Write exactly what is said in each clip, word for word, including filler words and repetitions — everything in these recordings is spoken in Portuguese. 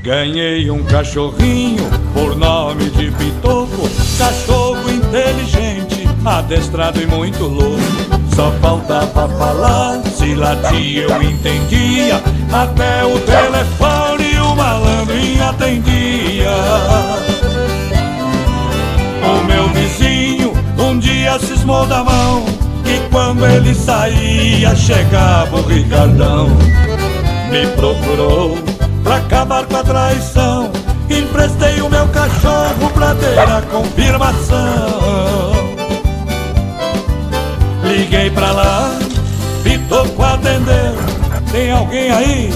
Ganhei um cachorrinho por nome de Pitoco, cachorro inteligente, adestrado e muito louco. Só faltava falar, se latia eu entendia, até o telefone o malandrinho atendia. O meu vizinho um dia cismou da mão, que quando ele saía chegava o Ricardão. Me procurou pra acabar com a traição, emprestei o meu cachorro pra ter a confirmação. Liguei pra lá, Pitoco atendeu, tem alguém aí?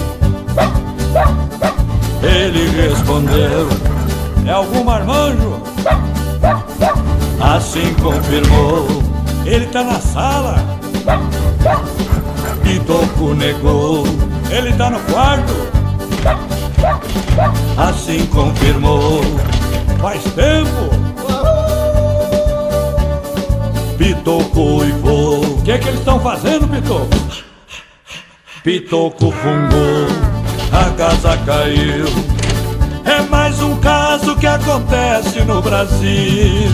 Ele respondeu, é algum marmanjo? Assim confirmou, ele tá na sala. Pitoco negou, ele tá no quarto. Assim confirmou, faz tempo. Pitoco uivou, o que é que eles estão fazendo, Pitoco? Pitoco fungou, a casa caiu. É mais um caso que acontece no Brasil.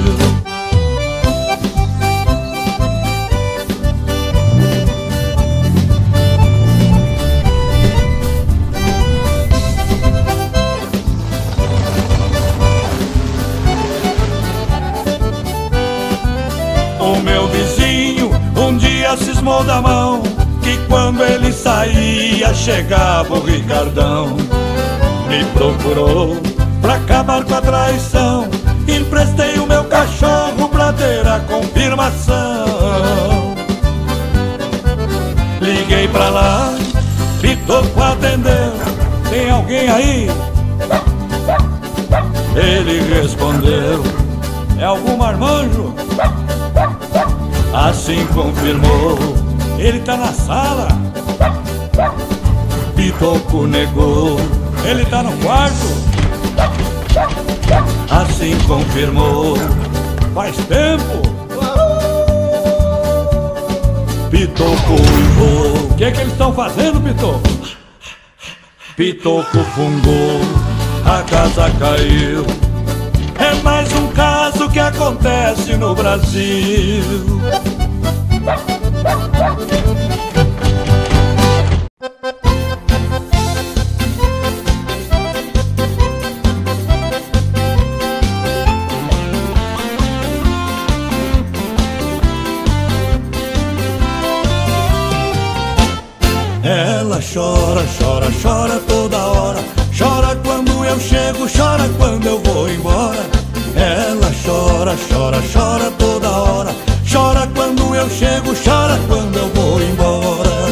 O meu vizinho um dia cismou da mão, que quando ele saía chegava o Ricardão. Me procurou pra acabar com a traição, emprestei o meu cachorro pra ter a confirmação. Liguei pra lá, Pitoco atendeu, tem alguém aí? Ele respondeu, é algum marmanjo? Assim confirmou, ele tá na sala. Pitoco negou, ele tá no quarto. Assim confirmou, faz tempo. Pitoco uivou, o que é que eles estão fazendo, Pitoco? Pitoco fungou, a casa caiu. É mais um caso que acontece no Brasil. Ela chora, chora, chora toda hora. Chora quando eu chego, chora quando eu vou embora. Ela chora, chora, chora toda hora. Chora quando eu chego, chora quando eu vou embora.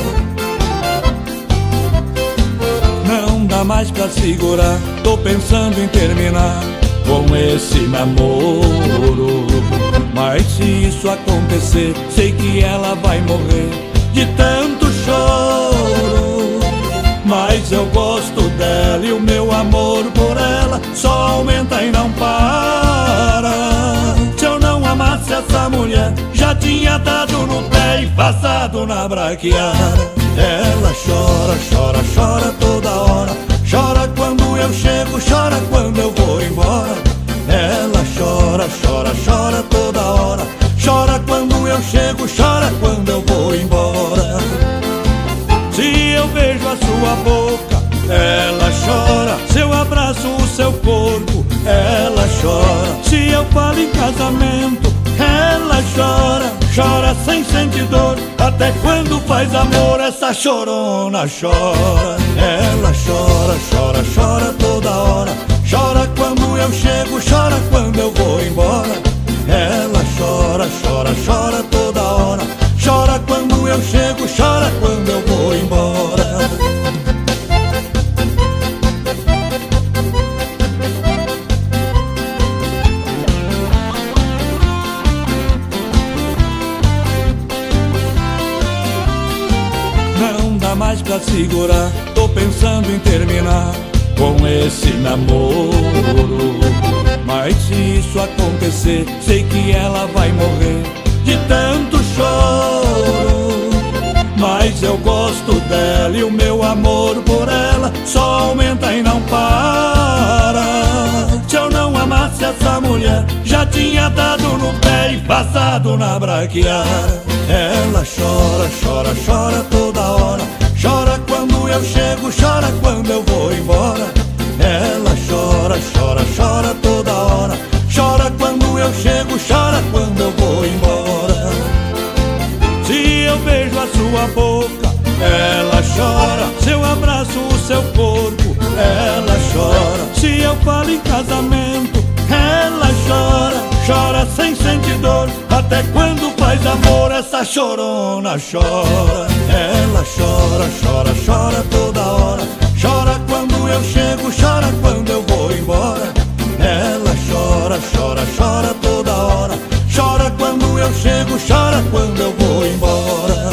Não dá mais pra segurar, tô pensando em terminar com esse namoro. Mas se isso acontecer, sei que ela vai morrer de tanto choro. Mas eu gosto dela e o meu amor por ela só aumenta e não para. Se eu não amasse essa mulher, já tinha dado no pé e passado na braquiara. Ela chora, chora, chora toda hora. Chora quando eu chego, chora quando eu vou embora. Ela chora, chora, chora toda hora. Chora quando eu chego, chora quando eu vou embora. Se eu beijo a sua boca, ela chora. Se eu abraço o seu corpo, ela chora. Se eu falo em casamento, ela chora. Chora sem sentir dor, até quando faz amor essa chorona chora. Ela chora, chora, chora toda hora. Chora quando eu chego, chora quando eu vou embora. Ela chora, chora, chora toda hora. Chora quando eu chego, chora quando eu vou embora. Não dá mais pra segurar, tô pensando em terminar com esse namoro. Mas se isso acontecer, sei que ela vai morrer de tanto choro. Mas eu gosto dela e o meu amor por ela só aumenta e não para. bem atado no pé e passado na braquiara. Ela chora, chora, chora toda hora. Chora quando eu chego, chora quando eu vou embora. Ela chora, chora, chora toda hora. Chora quando eu chego, chora quando eu vou embora. Se eu beijo a sua boca, ela chora. Se eu abraço o seu corpo, ela chora. Se eu falo em casamento, ela chora. Chora sem sentir dor, até quando faz amor essa chorona chora. Ela chora, chora, chora toda hora. Chora quando eu chego, chora quando eu vou embora. Ela chora, chora, chora toda hora. Chora quando eu chego, chora quando eu vou embora.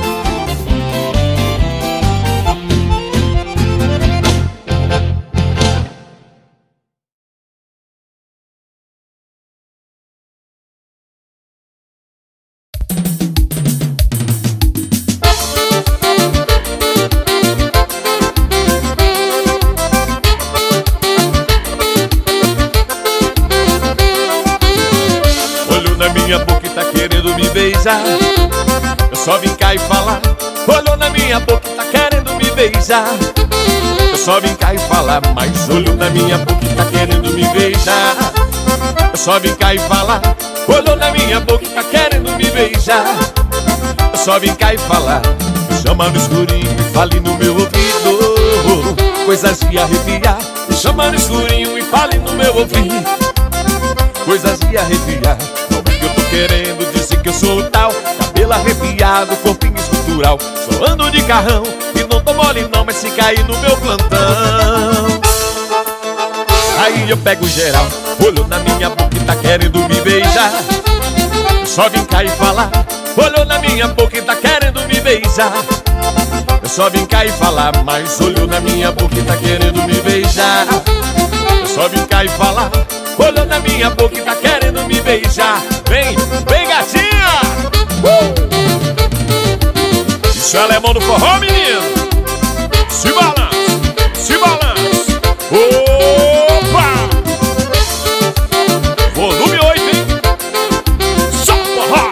Eu só vim cá e falar. Olhou na minha boca e tá querendo me beijar. Eu só vim cá e falar, mas olhou na minha boca e tá querendo me beijar. Eu só vim cá e falar. Olhou na minha boca e tá querendo me beijar. Eu só vim cá e falar. Me chama no escurinho e fale no meu ouvido coisas de arrepiar. Me chama no escurinho e fale no meu ouvido coisas de arrepiar. Não é que eu tô querendo dizer que eu sou tal, cabelo arrepiado, corpinho escultural. Só ando de carrão e não tô mole não, mas se cair no meu plantão, aí eu pego geral. Olhou na minha boca e tá querendo me beijar. Eu só vim cá e falar. Olhou na minha boca e tá querendo me beijar. Eu só vim cá e falar, mas olhou na minha boca e tá querendo me beijar. Eu só vim cá e falar. Olhou na minha boca e tá querendo me beijar. Vem, vem gatinha! uh! Isso é alemão do forró, menino. Se balança, se balança. Opa! Volume oito, hein? Só forró!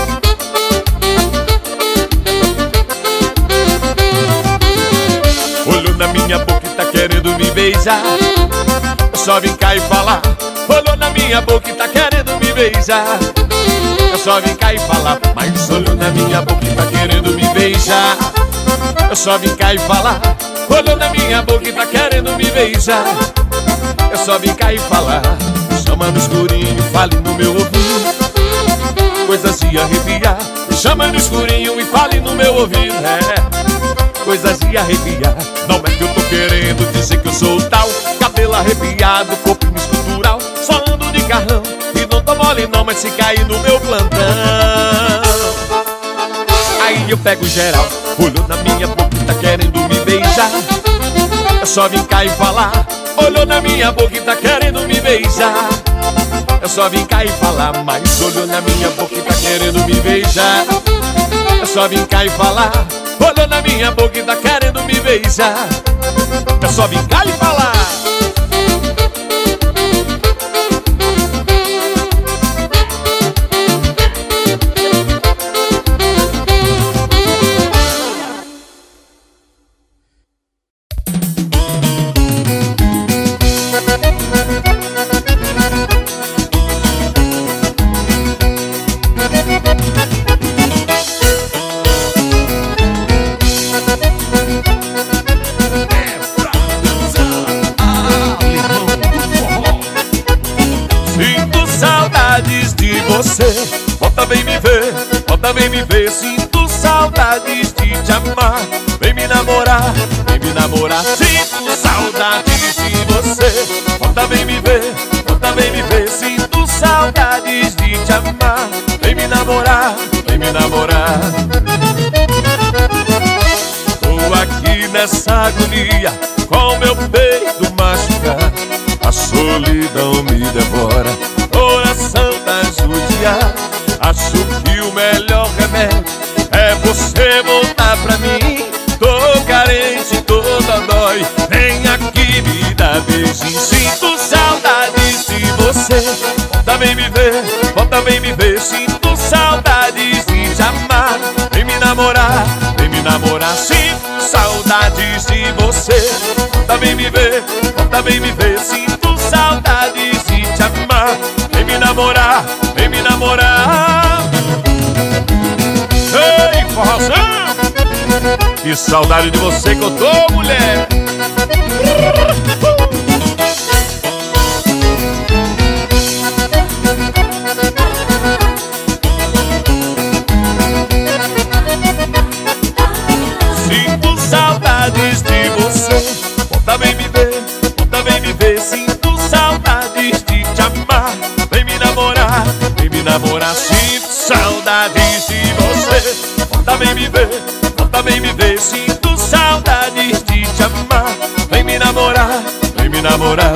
Olhou na minha boca e tá querendo me beijar. Eu só vim cá e falar. Olhou na minha boca e tá querendo me beijar. Eu só vim cá e falar, mas olhou na minha boca e tá querendo me beijar. Eu só vim cá e falar. Olhou na minha boca e tá querendo me beijar. Eu só vim cá e falar. Me chama no escurinho e fale no meu ouvido coisas de arrepiar. Me chama no escurinho e fale no meu ouvido, é, coisas de arrepiar. Não é que eu tô querendo dizer que eu sou tal, cabelo arrepiado, corpo escultural. Só ando de carrão e não tô mole não, mas se cair no meu plantão, aí eu pego geral. Olhou na minha boca e tá querendo me beijar. Eu só vim cá e falar. Olhou na minha boca e tá querendo me beijar. Eu só vim cá e falar, mas olhou na minha boca e tá querendo me beijar. Eu só vim cá e falar. Olhou na minha boca e tá querendo me beijar. Eu só vim cá e falar. Volta, vem me ver, volta, vem me ver. Sinto saudades de te amar. Vem me namorar, vem me namorar. Sinto saudades de você. Volta, vem me ver, volta, vem me ver. Sinto saudades de te amar. Vem me namorar, vem me namorar. Tô aqui nessa agonia, com meu peito machucado. A solidão me devora, coração tá judiado. Acho que o melhor remédio é você voltar pra mim. Tô carente, toda dói. Vem aqui me dar beijinho. Sinto saudades de você. Volta, volta vem me ver, volta vem me ver. Sinto saudades de te amar. Vem me namorar, vem me namorar. Sinto saudades de você. Volta vem me ver, volta vem me ver. Sinto saudades de te amar. Vem me namorar, vem me namorar. Ei, forrozão! Que saudade de você que eu tô, mulher. Sinto saudades de você. Volta vem me ver, volta vem me ver. Sinto saudades de te amar. Vem me namorar, vem me namorar. Sinto saudades de você. Volta vem me ver, volta vem me ver. Sinto saudades de te amar. Vem me namorar, vem me namorar.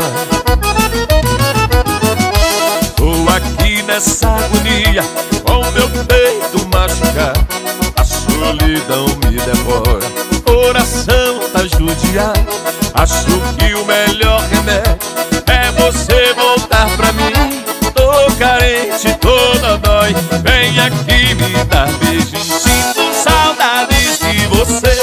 Tô aqui nessa agonia, com meu peito machucado. A solidão me devora, coração tá judiado. Acho que o melhor remédio é você voltar pra mim. Tô carente, toda dói. Vem aqui me dar beijinho. Sinto saudades de você.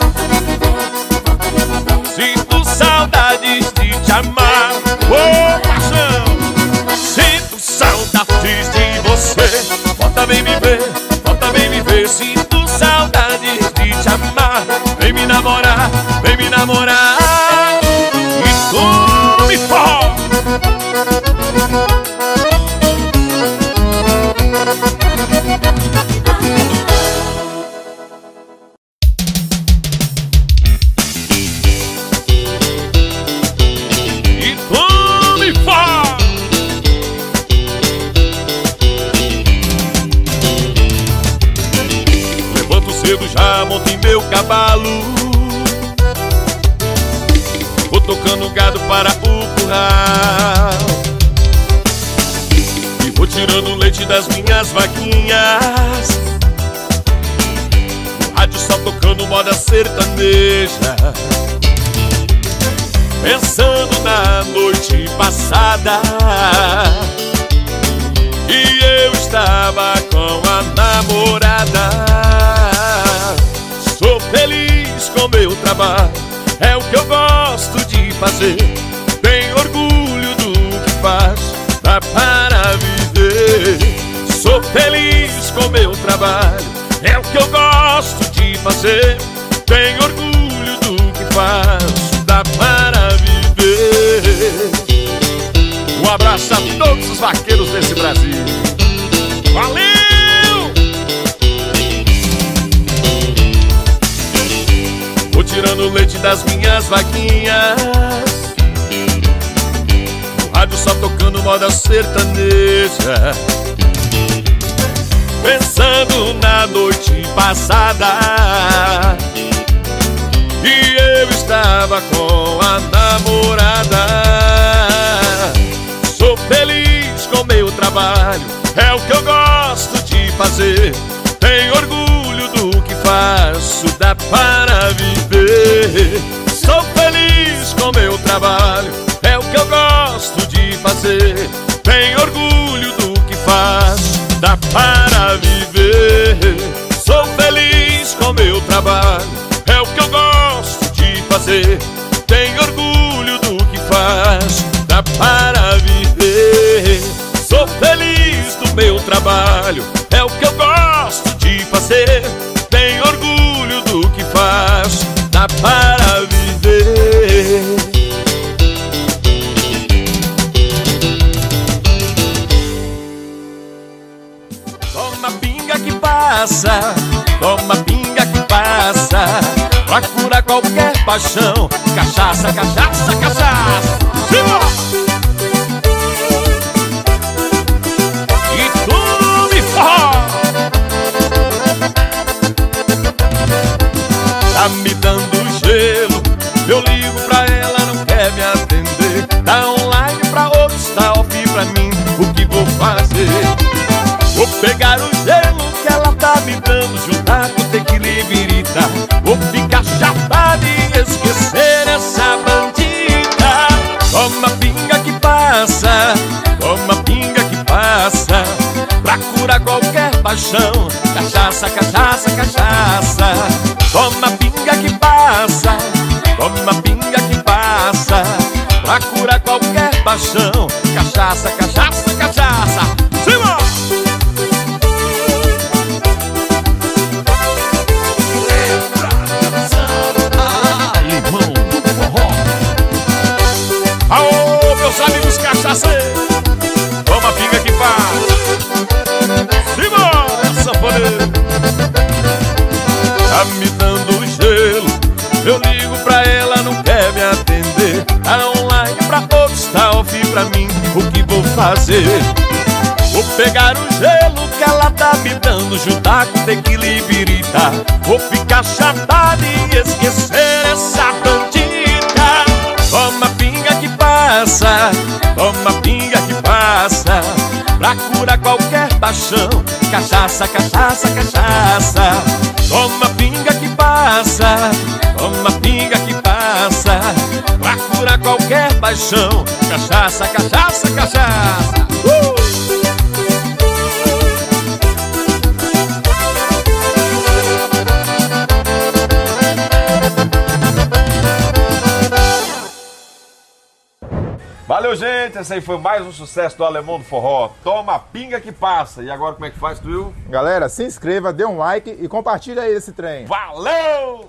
Sinto saudades de te amar. Ô, paixão! Sinto saudades de você. Volta vem me ver, volta vem me ver. Sinto saudades de te amar. Vem me namorar, vem me namorar. E tu me forra. Já montei meu cavalo, vou tocando gado para o curral e vou tirando o leite das minhas vaquinhas. No rádio só tocando moda sertaneja, pensando na noite passada e eu estava com a namorada. Sou feliz com meu trabalho, é o que eu gosto de fazer. Tenho orgulho do que faço, dá para viver. Sou feliz com meu trabalho, é o que eu gosto de fazer. Tenho orgulho do que faço, dá para viver. Um abraço a todos os vaqueiros desse Brasil. Valeu! Vou tirando o leite das minhas vaquinhas, no rádio só tocando moda sertaneja, pensando na noite passada e eu estava com a namorada. Sou feliz com meu trabalho, é o que eu gosto de fazer. Tenho orgulho do que faço, dá para viver. Sou feliz com meu trabalho, é o que eu gosto de fazer. Tenho orgulho do que faço, dá para viver. Sou feliz com meu trabalho, é o que eu gosto de fazer. Tenho orgulho do que faço, dá para viver. Sou feliz do meu trabalho, é o que eu gosto de fazer. Tenho orgulho do que faço, dá para viver. Toma pinga que passa, toma pinga que passa, pra curar qualquer paixão. Cachaça, cachaça, cachaça. Simbora! Tá me dando gelo, eu ligo pra ela, não quer me atender. Tá online pra outros, tá off pra mim, o que vou fazer? Vou pegar o gelo que ela tá me dando, juntar com tequila e birita. Vou ficar chapado e esquecer essa bandida. Toma pinga que passa, toma pinga que passa. Cachaça, cachaça, cachaça. Toma pinga que passa, toma pinga que passa, pra curar qualquer paixão. Cachaça, cachaça, cachaça. Cima! Ah, limão do forró. Aô, meus amigos cachaceiros, toma pinga que passa. Cima, sanfoneiro. Tá me dando gelo, eu ligo pra ela, não quer me atender. Tá online pra outros, tá off pra mim, o que vou fazer? Vou pegar o gelo que ela tá me dando, juntar com tequila e birita. Vou ficar chapada e esquecer essa bandida. Toma pinga que passa, toma pinga que passa, pra curar qualquer paixão. Cachaça, cachaça, cachaça. Toma pinga que passa, toma pinga que passa, pra curar qualquer paixão. Cachaça, cachaça, cachaça. uh! Valeu, gente, esse aí foi mais um sucesso do Alemão do Forró. Toma pinga que passa. E agora como é que faz, tu viu? Galera, se inscreva, dê um like e compartilha aí esse trem. Valeu!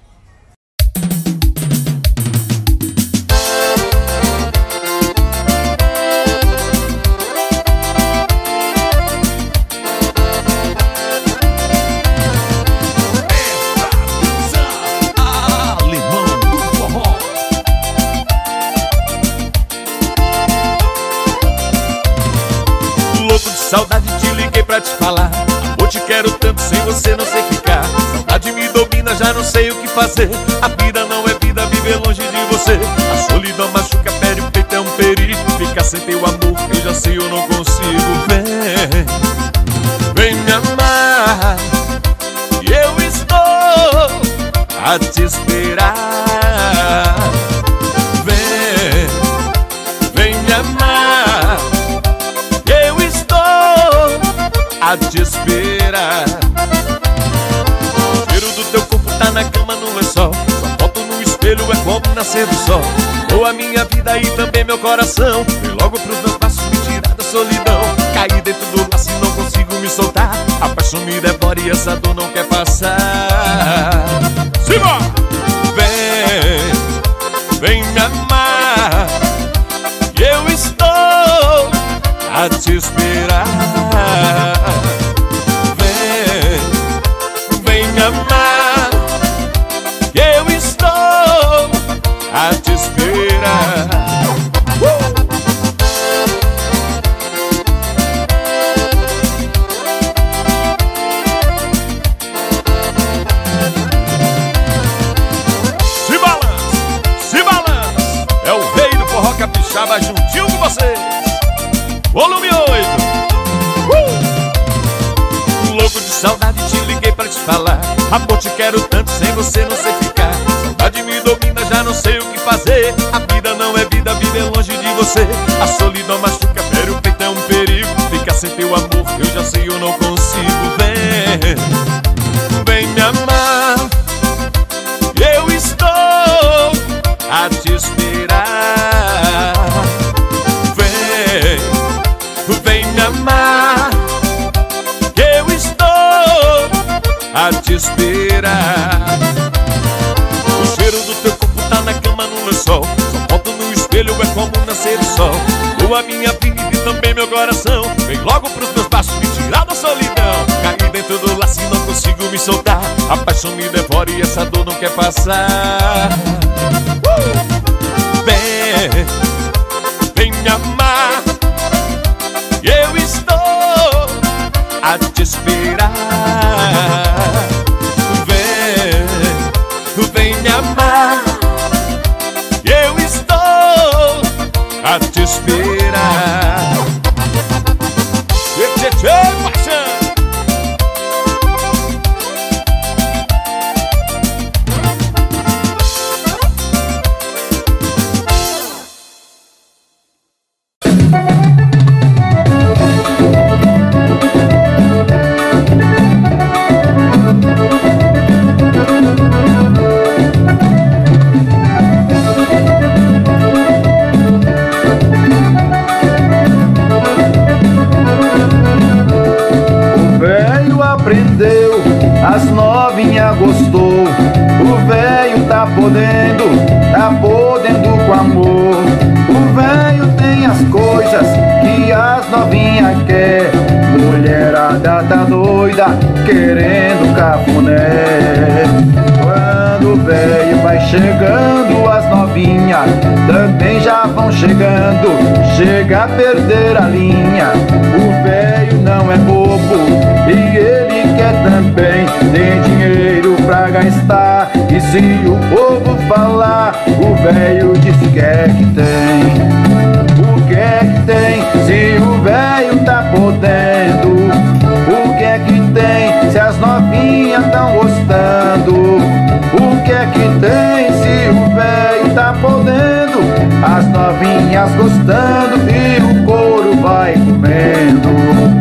Saudade, te liguei pra te falar. Amor, te quero tanto, sem você não sei ficar. Saudade me domina, já não sei o que fazer. A vida não é vida, viver longe de você. A solidão machuca, pele, o peito é um perigo. Ficar sem teu amor, eu já sei, eu não consigo. Vem, vem me amar, e eu estou a te esperar. Vem, vem me amar, a te esperar. O cheiro do teu corpo tá na cama no lençol, sua foto no espelho é como nascer do sol. Ou a minha vida e também meu coração, vem logo pros meus passos me tirar da solidão. Caí dentro do laço e não consigo me soltar. A paixão me devora e essa dor não quer passar. Simbora! Vem, vem me amar, e eu estou a te esperar. Vem, vem me amar, eu estou a te esperar. uh! Se balança, se balança, é o rei do forró capixaba juntinho com vocês. Volume oito. uh! Louco de saudade, te liguei pra te falar. Amor, te quero tanto, sem você não sei ficar. Saudade me domina, já não sei o que fazer. A vida não é vida, viver longe de você. A solidão machuca, pele, o peito é um perigo. Ficar sem teu amor, eu já sei, eu não consigo. Vem, vem me amar, eu estou a te esperar. Vem, vem me amar, eu estou a te esperar. O cheiro do teu corpo tá na cama no lençol, sua foto no espelho é como nascer do sol. Ou a minha vida e também meu coração, vem logo pros meus braços me tirar da solidão. Caí dentro do laço e não consigo me soltar. A paixão me devora e essa dor não quer passar. uh! Vem, vem me amar, eu estou a te esperar. Vem, vem me amar, eu estou a te esperar. Tchê, tchê, tchê, paixão. coisas que as novinhas quer. Mulherada tá doida, querendo cafuné. Quando o velho vai chegando, as novinhas também já vão chegando. Chega a perder a linha. O velho não é bobo e ele quer também. Tem dinheiro pra gastar, e se o povo falar, o velho diz que é que tem. O que é que tem se o velho tá podendo? O que é que tem se as novinhas tão gostando? O que é que tem se o velho tá podendo? As novinhas gostando e o couro vai comendo.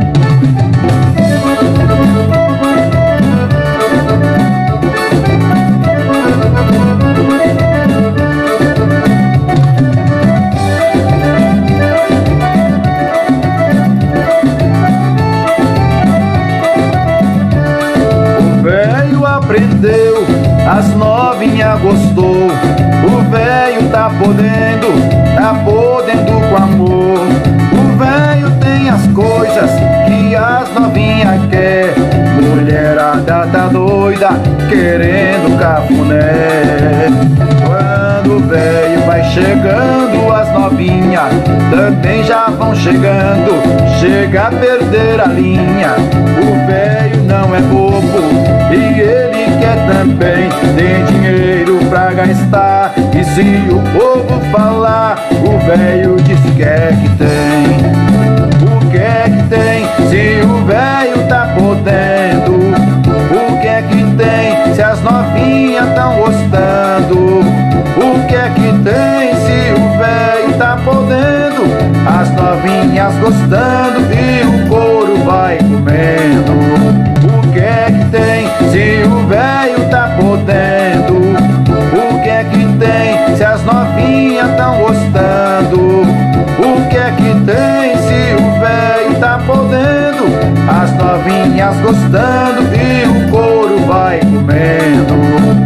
Aprendeu, as novinhas gostou. O velho tá podendo, tá podendo com amor. O velho tem as coisas que as novinhas quer. Mulherada tá doida, querendo cafuné. Quando o velho vai chegando, as novinhas também já vão chegando. Chega a perder a linha. O velho não é bobo e ele quer também. Tem dinheiro pra gastar, e se o povo falar, o velho diz que é que tem. O que é que tem se o velho tá podendo? O que é que tem se as novinhas tão gostando? O que é que tem se o velho tá podendo? As novinhas gostando e o couro vai comendo. O que é que tem se o velho tá podendo? O que é que tem se as novinhas tão gostando? O que é que tem se o velho tá podendo? As novinhas gostando e o couro vai comendo.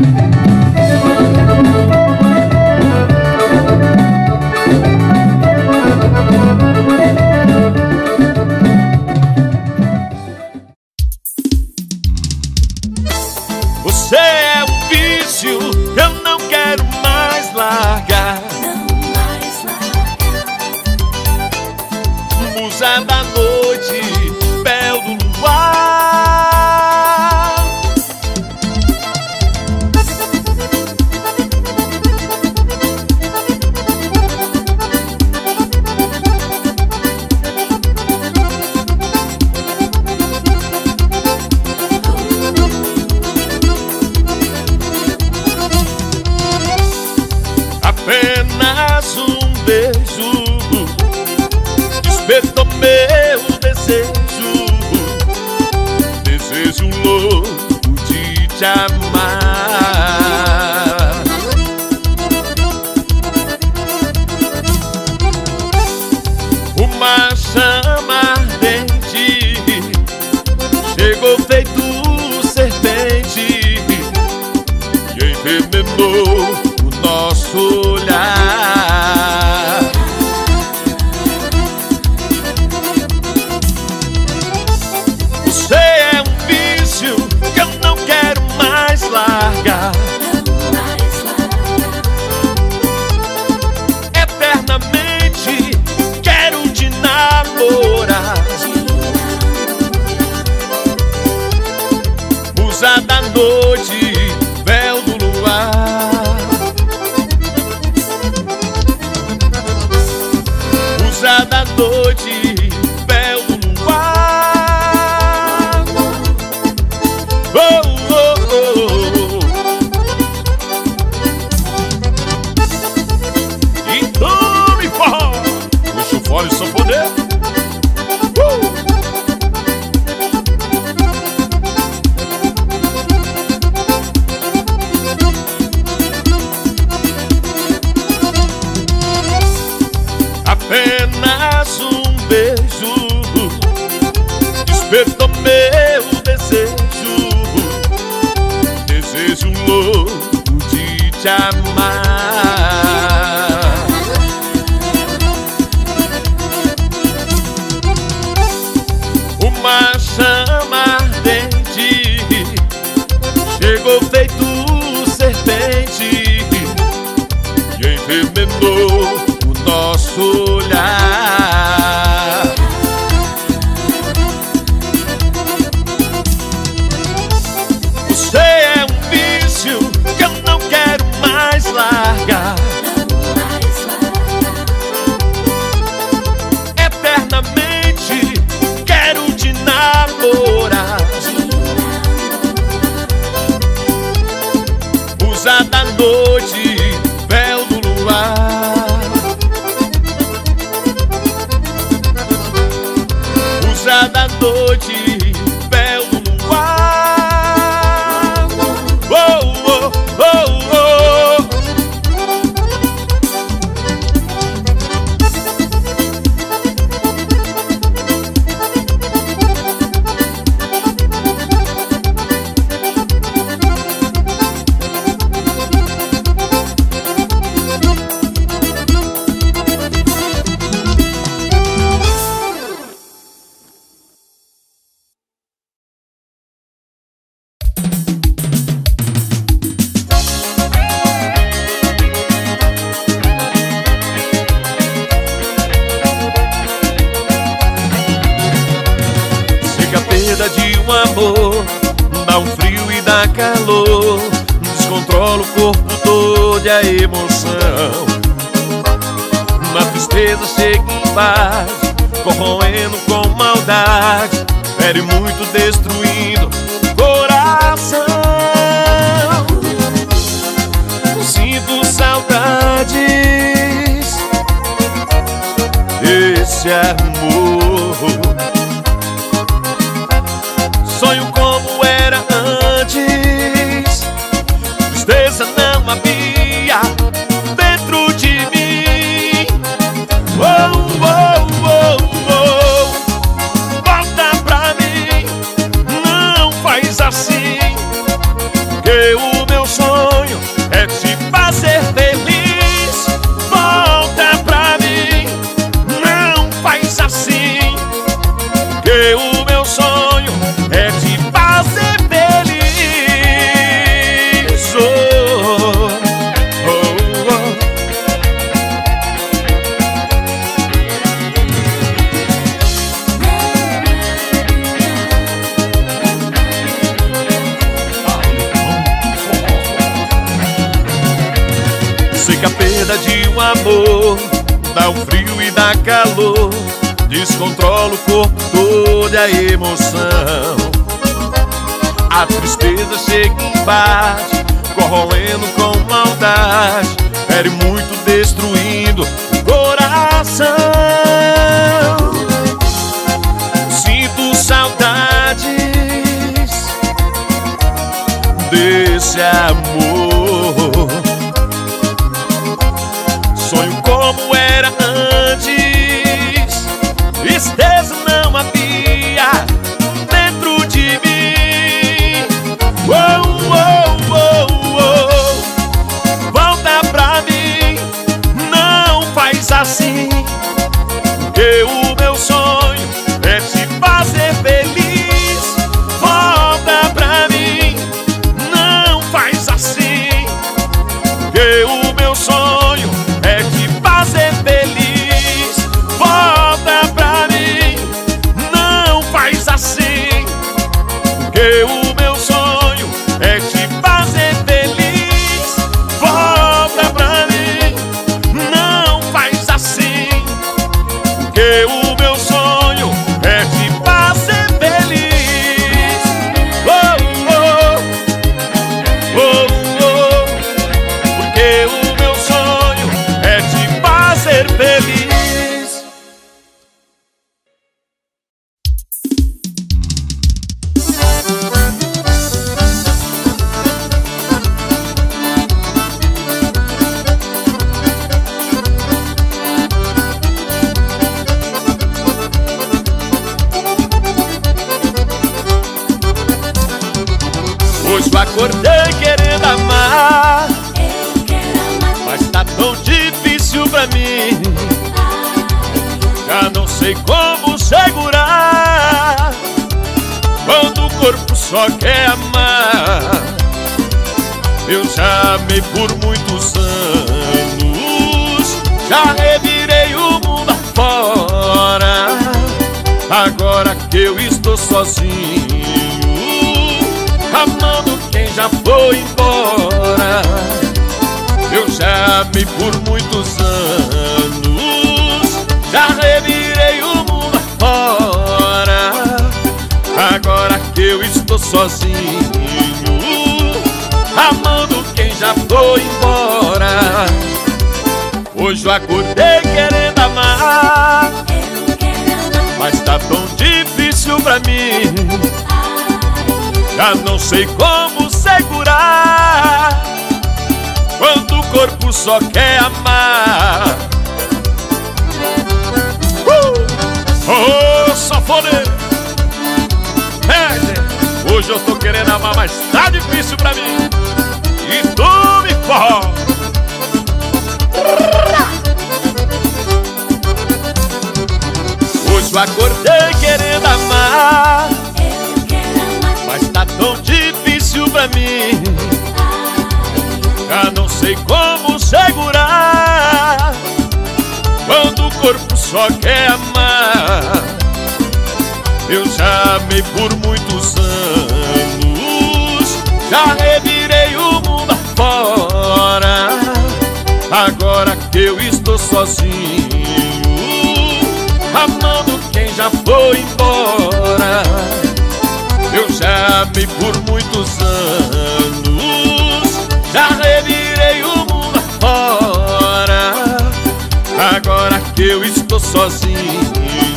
Você é um vício, eu não quero mais largar. Musa da noite, véu do luar. Apenas um beijo despertou meu desejo, desejo louco de te amar. Uma chama ardente chegou feito serpente e envenenou o nosso olhar. Você é um vício que eu não quero mais largar. Eternamente quero te namorar. Musa da noite, véu do luar. Musa da noite, véu do luar. Oh, oh, oh, oh. Então me forró, puxa o fole e sanfoneiro. uh. Apenas um beijo despertou meu desejo, desejo louco de te amar. noite, véu do luar. Oh, oh, oh, oh. De um amor, dá um frio e dá calor, descontrola o corpo todo e a emoção. Na tristeza chega em paz, corroendo com maldade, fere muito destruindo o coração. Sinto saudades desse amor. Sonho como era antes, tristeza não havia dentro de mim. Oh, oh, oh, oh. Volta pra mim, não faz assim, que o meu sonho é te fazer feliz. Volta pra mim, não faz assim, que o meu sonho é te fazer feliz. Oh, oh, oh. Seca a perda de um amor, dá um frio e dá calor, descontrola o corpo todo e a emoção. A tristeza chega em bate, corroendo com maldade, fere muito destruindo o coração. Sinto saudades desse amor. Sonho como era antes, tristeza não havia dentro de mim. Oh, oh, oh, oh. Volta pra mim, não faz assim, que o meu sonho é te fazer feliz. Volta pra mim, não faz assim, que o meu sonho é te fazer feliz. Volta pra mim, não faz assim, que o meu sonho é te fazer feliz. Volta pra mim, não faz assim, que o meu sonho é te fazer feliz. Oh, oh, oh, oh. Porque o meu sonho é te fazer feliz. Hoje eu acordei querendo amar, mas tá tão difícil pra mim. Já não sei como segurar quando o corpo só quer amar. Eu já amei por muitos anos, já revirei o mundo afora. Agora que eu estou sozinho, amando quem já foi embora. Eu já amei por muitos anos, já revirei o mundo afora. Agora que eu estou sozinho, amando quem já foi embora. Hoje eu acordei querendo amar, mas tá tão difícil difícil pra mim. Já não sei como segurar quando o corpo só quer amar. uh! Oh, sanfoneiro! É, gente, hoje eu tô querendo amar, mas tá difícil pra mim. E tu me forró. Hoje eu acordei querendo amar, mas tá tão difícil pra mim. Já não sei como segurar quando o corpo só quer amar. Eu já amei por muitos anos, já revirei o mundo afora. Agora que eu estou sozinho, amando quem já foi embora. Eu já amei por muitos anos, já revirei o mundo afora. Agora que eu estou sozinho,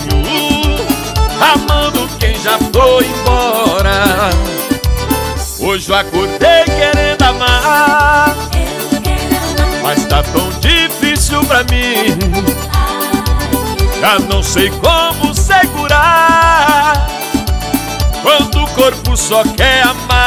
amando quem já foi embora. Hoje eu acordei querendo amar, mas tá tão difícil pra mim. Já não sei como segurar quando o corpo só quer amar.